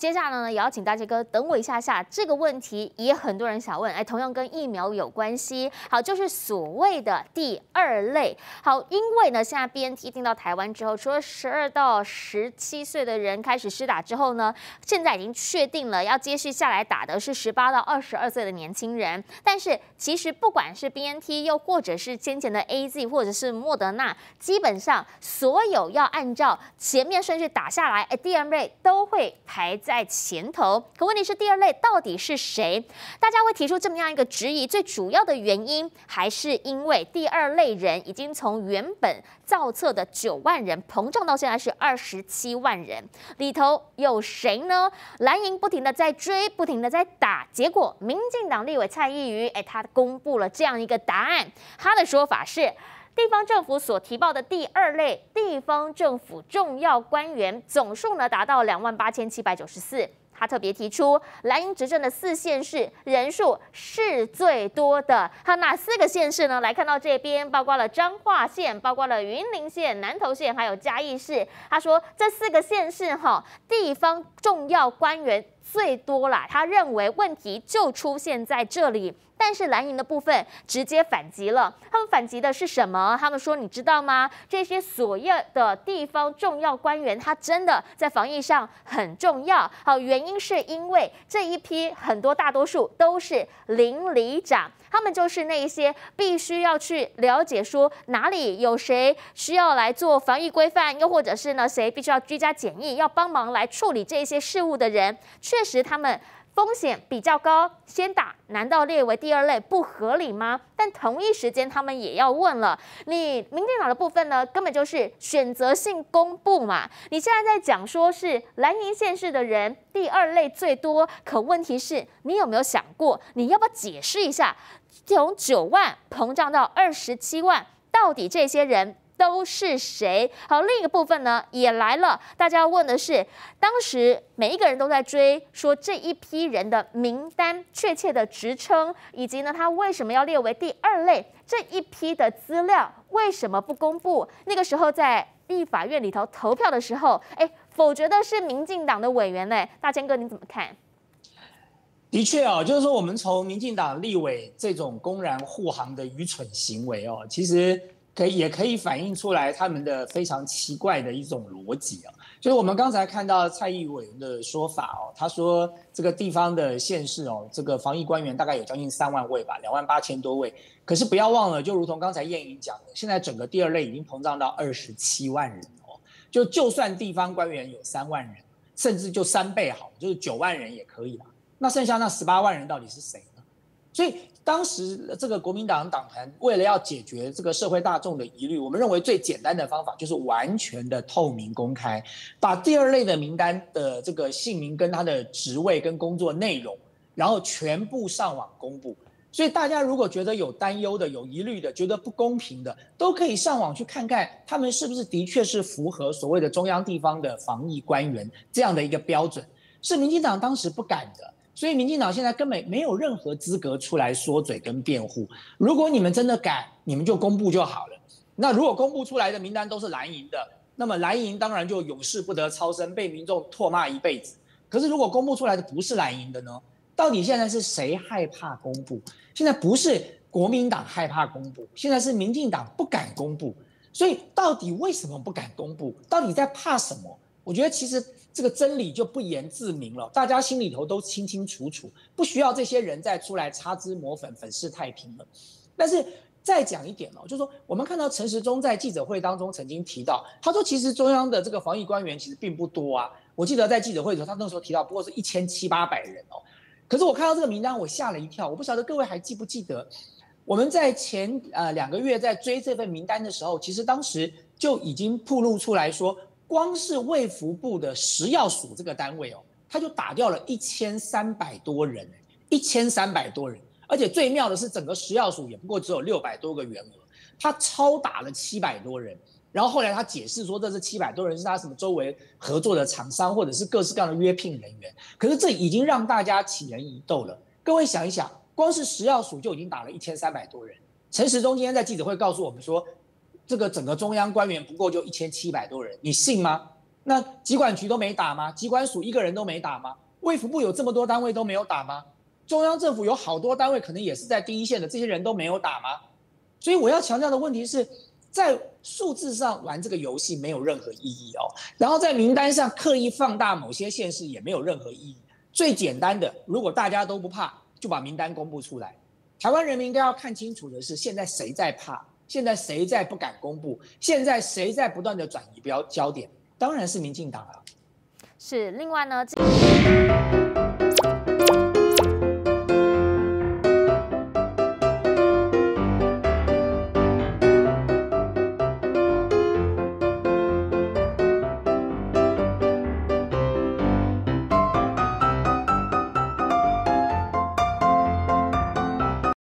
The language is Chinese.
接下来呢，也要请大杰哥等我一下下，这个问题也很多人想问，同样跟疫苗有关系。好，就是所谓的第二类。好，因为呢，现在 BNT 进到台湾之后，除了12到17岁的人开始施打之后呢，现在已经确定了要接续下来打的是18到22岁的年轻人。但是其实不管是 BNT 又或者是先前的 AZ 或者是莫德纳，基本上所有要按照前面顺序打下来，第二类都会排在前头。可问题是第二类到底是谁？大家会提出这么样一个质疑，最主要的原因还是因为第二类人已经从原本造册的9万人膨胀到现在是27万人，里头有谁呢？蓝营不停的在追，不停的在打，结果民进党立委蔡易余，他公布了这样一个答案，他的说法是，地方政府所提报的第二类地方政府重要官员总数呢达到28794。他特别提出，蓝营执政的4县市人数是最多的。好，哪4个县市呢？来看到这边，包括了彰化县，包括了云林县、南投县，还有嘉义市。他说这4个县市地方重要官员最多啦。他认为问题就出现在这里。但是蓝营的部分直接反击了，他们反击的是什么？他们说，你知道吗？这些所有的地方重要官员，他真的在防疫上很重要。好，原因是因为这一批很多大多数都是邻里长，他们就是那一些必须要去了解说哪里有谁需要来做防疫规范，又或者是呢谁必须要居家检疫，要帮忙来处理这些事务的人，确实他们风险比较高，先打难道列为第二类不合理吗？但同一时间他们也要问了，你民进党的部分呢，根本就是选择性公布嘛。你现在在讲说是蓝营县市的人第二类最多，可问题是你有没有想过，你要不要解释一下，从9万膨胀到27万，到底这些人都是谁？好，另一个部分呢也来了，大家要问的是，当时每一个人都在追说这一批人的名单确切的职称，以及呢他为什么要列为第二类，这一批的资料为什么不公布？那个时候在立法院里头投票的时候，否决的是民进党的委员呢。大千哥你怎么看？ 的确就是说我们从民进党立委这种公然护航的愚蠢行为其实也可以反映出来他们的非常奇怪的一种逻辑就是我们刚才看到蔡易委员的说法他说这个地方的县市这个防疫官员大概有将近3万位吧，28000多位。可是不要忘了，就如同刚才燕莹讲的，现在整个第二类已经膨胀到27万人就算地方官员有3万人，甚至就3倍好，就是9万人也可以啦。那剩下那18万人到底是谁呢？所以当时这个国民党党团为了要解决这个社会大众的疑虑，我们认为最简单的方法就是完全的透明公开，把第二类的名单的这个姓名跟他的职位跟工作内容，然后全部上网公布。所以大家如果觉得有担忧的、有疑虑的、觉得不公平的，都可以上网去看看他们是不是的确是符合所谓的中央地方的防疫官员这样的一个标准。是民进党当时不敢的。所以民进党现在根本没有任何资格出来说嘴跟辩护。如果你们真的敢，你们就公布就好了。那如果公布出来的名单都是蓝营的，那么蓝营当然就永世不得超生，被民众唾骂一辈子。可是如果公布出来的不是蓝营的呢？到底现在是谁害怕公布？现在不是国民党害怕公布，现在是民进党不敢公布。所以到底为什么不敢公布？到底在怕什么？我觉得其实这个真理就不言自明了，大家心里头都清清楚楚，不需要这些人再出来擦脂抹粉、粉饰太平了。但是再讲一点就是说我们看到陈时中在记者会当中曾经提到，他说其实中央的这个防疫官员其实并不多啊。我记得在记者会的时候，他那时候提到不过是1700-800人可是我看到这个名单，我吓了一跳。我不晓得各位还记不记得，我们在前2个月在追这份名单的时候，其实当时就已经暴露出来说，光是卫福部的食药署这个单位他就打掉了1300多人，1300多人，而且最妙的是，整个食药署也不过只有600多个员额，他超打了700多人。然后后来他解释说，这是700多人是他什么周围合作的厂商，或者是各式各样的约聘人员。可是这已经让大家起人疑窦了。各位想一想，光是食药署就已经打了1300多人。陈时中今天在记者会告诉我们说，这个整个中央官员不过就1700多人，你信吗？ 那疾管局都没打吗？疾管署一个人都没打吗？卫福部有这么多单位都没有打吗？中央政府有好多单位可能也是在第一线的，这些人都没有打吗？所以我要强调的问题是，在数字上玩这个游戏没有任何意义哦，然后在名单上刻意放大某些县市也没有任何意义。最简单的，如果大家都不怕，就把名单公布出来。台湾人民应该要看清楚的是，现在谁在怕？现在谁在不敢公布？现在谁在不断的转移焦点？当然是民进党了。 是，另外呢？